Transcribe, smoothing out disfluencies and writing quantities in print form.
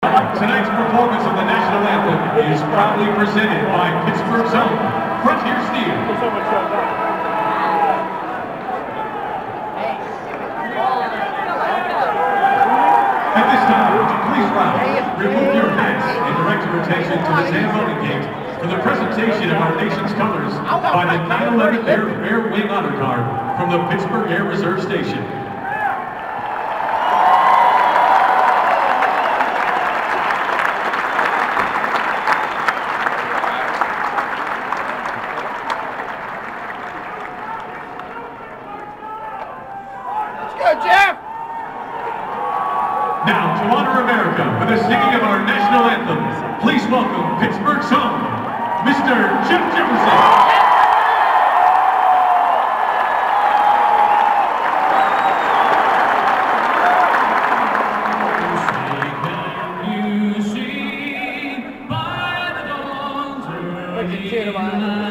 Tonight's performance of the national anthem is proudly presented by Pittsburgh's own Frontier Steel. At this time, would you please rise, remove your hats, and direct your attention to the Zamboni Gate for the presentation of our nation's colors by the 9/11 Air Wing Honor Guard from the Pittsburgh Air Reserve Station. Go, Jeff! Now, to honor America with the singing of our national anthem, please welcome Pittsburgh's own, Mr. Jeff Jefferson. Cheer